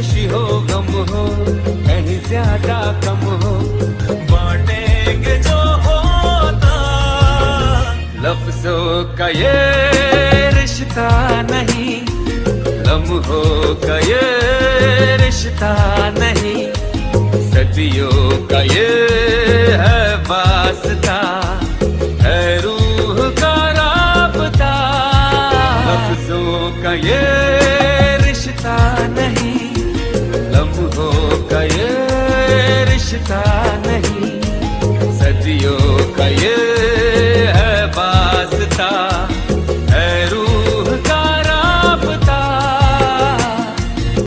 खुशी हो गम हो कहीं ज्यादा कम हो, बांटेंगे जो होता। लफ्जों का ये रिश्ता नहीं, लम्हों का ये रिश्ता नहीं, सदियों का ये है वास्ता, है रूह का राबता। लफ्जों का ये रिश्ता नहीं, लम्हों का ये रिश्ता नहीं, सदियों